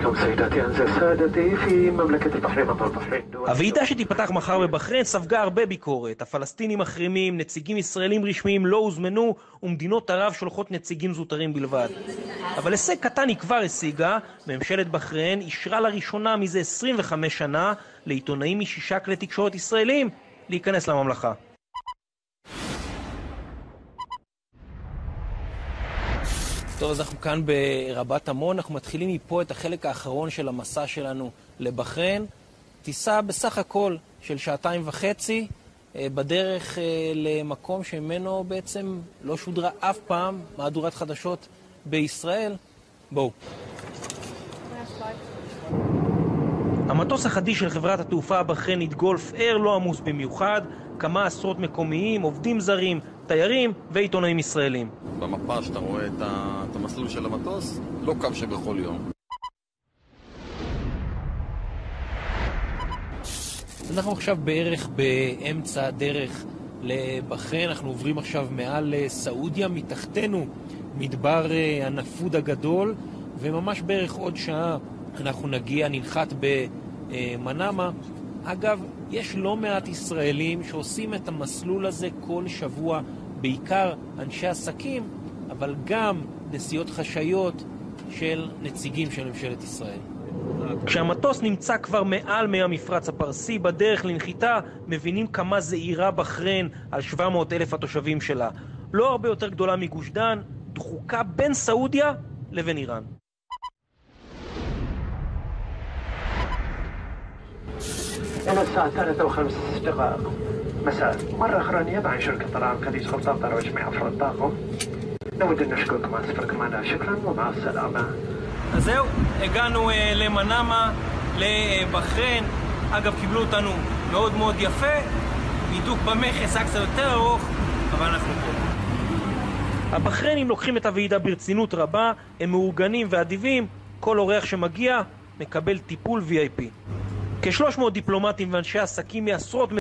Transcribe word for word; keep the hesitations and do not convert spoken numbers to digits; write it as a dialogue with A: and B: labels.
A: הוועידה שתיפתח מחר בבחריין ספגה הרבה ביקורת. הפלסטינים מחרימים, נציגים ישראלים רשמיים לא הוזמנו, ומדינות ערב שולחות נציגים זוטרים בלבד. אבל הישג קטן היא כבר השיגה. ממשלת בחריין אישרה לראשונה מזה עשרים וחמש שנה לעיתונאים משישה כלי תקשורת ישראלים להיכנס לממלכה. טוב, אז אנחנו כאן ברבת עמון, אנחנו מתחילים מפה את החלק האחרון של המסע שלנו לבחריין. טיסה בסך הכל של שעתיים וחצי, בדרך למקום שממנו בעצם לא שודרה אף פעם מהדורת חדשות בישראל. בואו. המטוס החדיש של חברת התעופה הבחריינית גולף אייר לא עמוס במיוחד, כמה עשרות מקומיים, עובדים זרים, תיירים ועיתונאים ישראלים.
B: במפה שאתה רואה את, ה... את המסלול של המטוס, לא קו שבכל יום.
A: אנחנו עכשיו בערך באמצע הדרך לבחריין, אנחנו עוברים עכשיו מעל סעודיה, מתחתנו מדבר הנפוד הגדול, וממש בערך עוד שעה אנחנו נגיע, ננחת במנאמה. אגב, יש לא מעט ישראלים שעושים את המסלול הזה כל שבוע, בעיקר אנשי עסקים, אבל גם נסיעות חשאיות של נציגים של ממשלת ישראל. כשהמטוס נמצא כבר מעל מי המפרץ הפרסי, בדרך לנחיתה מבינים כמה זעירה בחריין על שבע מאות אלף התושבים שלה. לא הרבה יותר גדולה מגוש דן, דחוקה בין סעודיה לבין איראן.
C: إلى الساعة الثالثة وخمس دقائق مساء. مرة أخرى نيابة عن شركة طيران قديس خلطاطة وجميع أفراد الطاقم نود أن نشكركم على سفركم معنا. شكرا ومع السلامة.
A: אז זהו, הגענו למנאמה, לבחריין. אגב, קיבלו אותנו מאוד מאוד יפה, בידוק במכס, היה קצת יותר ארוך, אבל אנחנו פה. הבחריינים לוקחים את הוועידה ברצינות רבה, הם מאורגנים ואדיבים, כל אורח שמגיע מקבל טיפול וי איי פי. כ-שלוש מאות דיפלומטים ואנשי עסקים מעשרות